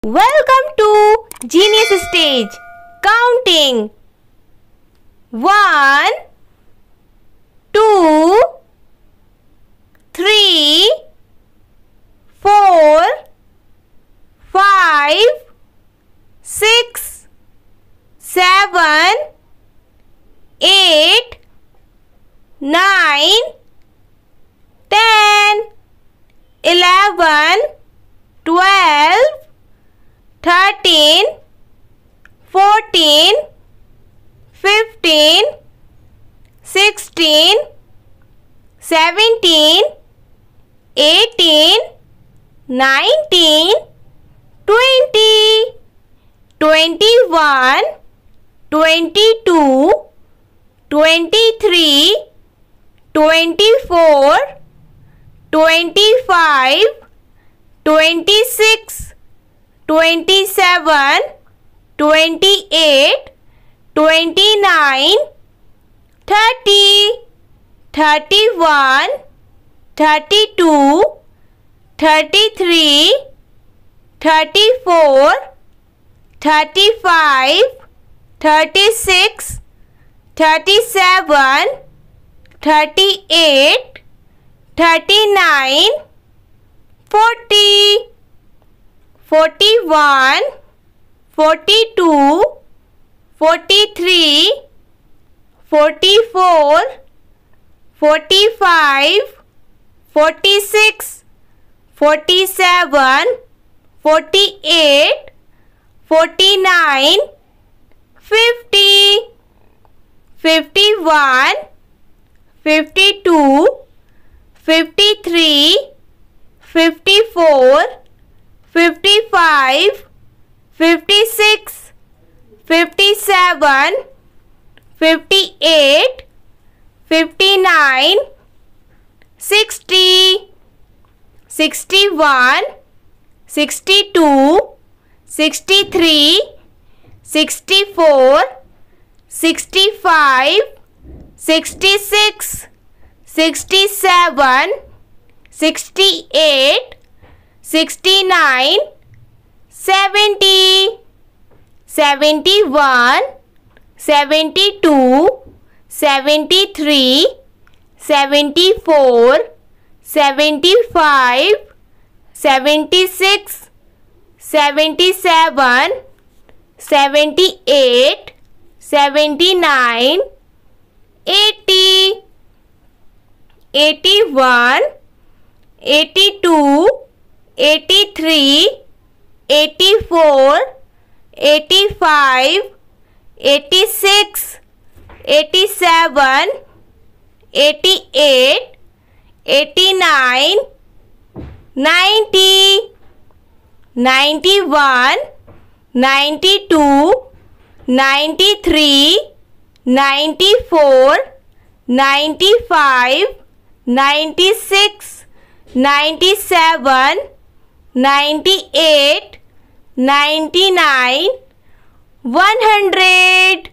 Welcome to Genius Stage. Counting. 1, 2, 3, 4, 5, 6, 7, 8, 9, 10, 11, 12, 13, 14, 15, 16, 17, 18, 19, 20, 21, 22, 23, 24, 25, 26, 27, 28, 29, 30, 31, 32, 33, 34, 35, 36, 37, 38, 39, 40, 41, 42, 43, 44, 45, 46, 47, 48, 49, 50, 51, 52, 53, 54, 55, 56, 57, 58, 59, 60, 61, 62, 63, 64, 65, 66, 67, 68, 69, 70, 71, 72, 73, 74, 75, 76, 77, 78, 79, 80, 81, 82, 83, 84, 85, 86, 87, 88, 89, 90, 91, 92, 93, 94, 95, 96, 97, 98, 99, 100.